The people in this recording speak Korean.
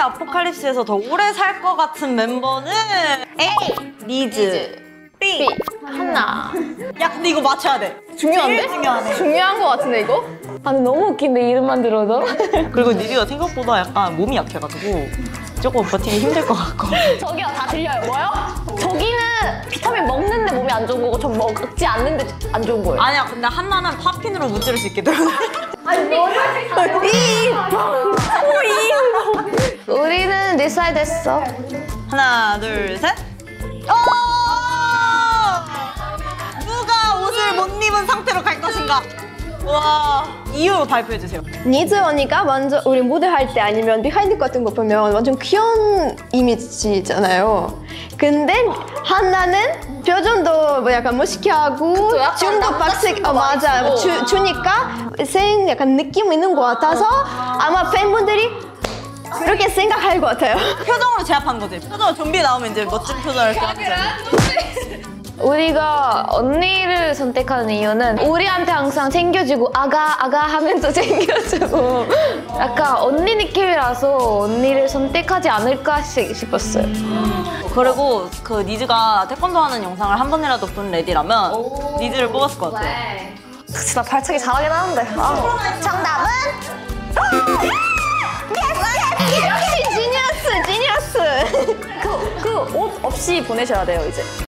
아포칼립스에서 더 오래 살 것 같은 멤버는 A! 리즈. B! 한나. 야, 근데 이거 맞춰야 돼. 중요한데? 제일 중요하네. 중요한 거 같은데 이거? 아니 너무 웃긴데 이름만 들어도. 그리고 리즈가 생각보다 약간 몸이 약해가지고 조금 버티기 힘들 것 같고. 저기요 다 들려요. 뭐요? 저기는 비타민 먹는데 몸이 안 좋은 거고 전 먹지 않는데 안 좋은 거예요. 아니야, 근데 한나는 팝핀으로 무찌를 수 있거든. 우리는 디사이드 했어. 하나, 둘, 셋. 누가 옷을 못 입은 상태로 갈 것인가? 와, 이유 발표해주세요. 니즈 언니가 먼저 우리 무대 할 때 아니면 비하인드 같은 거 보면 완전 귀여운 이미지잖아요. 근데 한나는 표정도 뭐 약간 무식해하고 약간 중국 박색 맞아 주니까 약간 느낌 있는 것 같아서 아마 팬분들이 그렇게 생각할 것 같아요. 표정으로 제압한 거지. 표정으로 좀비 나오면 이제 멋진 표정을 이렇게 하잖아. 우리가 언니를 선택하는 이유는 우리한테 항상 챙겨주고 아가 하면서 챙겨주고 약간 언니 느낌이라서 언니를 선택하지 않을까 싶었어요. 그리고 그 니즈가 태권도 하는 영상을 한 번이라도 본 레디라면 니즈를 뽑았을 것 같아요. 진짜 발차기 잘하긴 하는데. 정답은 역시 지니어스. 그 옷 없이 보내셔야 돼요 이제.